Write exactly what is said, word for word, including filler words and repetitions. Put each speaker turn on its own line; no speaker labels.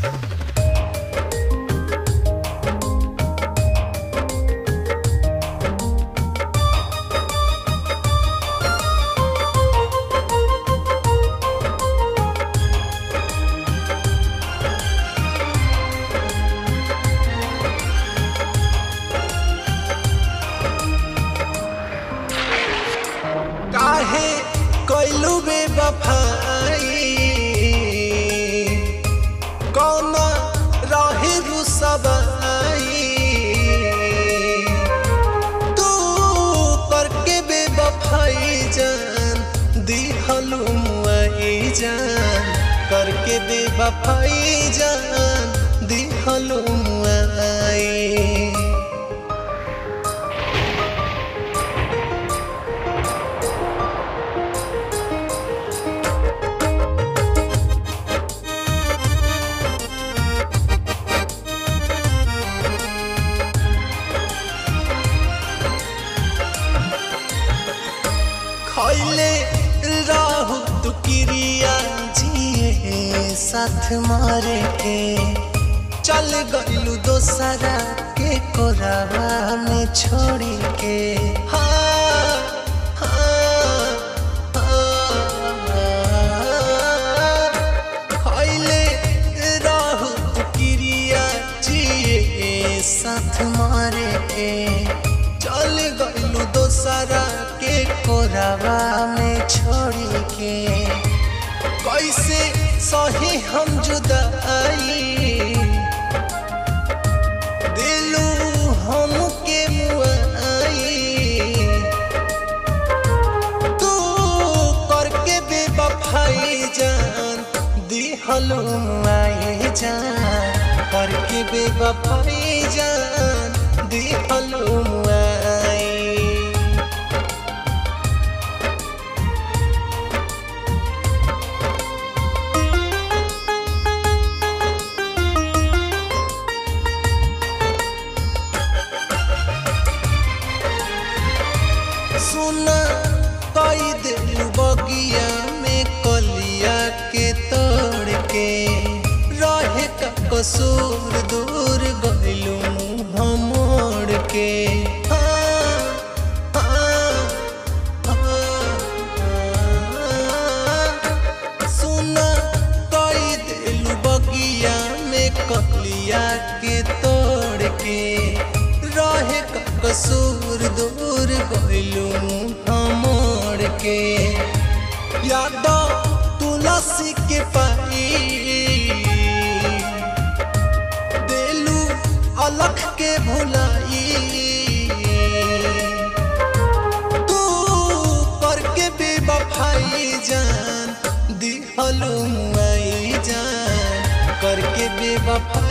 काहे कोइलू बेवफाई कौन रहे रुसवाई तू करके बेवफाई जान दिहलू मुआई जान करके बेवफाई जान दिहलू मुआई। खैले राहु तू क्रिया जिए साथ मारे के चल गलू दोसरा के कोरावा में छोड़ी के। हाँ हाँ खैले राहु तू क्रिया जिए साथ मारे के चल गलू दोसरा के कोरावा में छोड़ी के। कैसे सही हम जुदाई दिलू हम के मुआई तू करके बेवफाई जान दिहलू मुआई जान करके बेवफाई जान दिहलू मुआई। सुना कई दिलू बगिया में कलिया के तोड़ के रहे का कसूर दूर गइलू मुँह मोड़ के। हाँ हाँ हाँ सुना कई दिलू बगिया में कलिया के तोड़ के रहे का कसूर दूर गइलू मोड़ के। याद तुलसी के पाई दिलू अलख के भुलाई तू करके बेवफाई जान दिहलू मुआई जान करके बेवफाई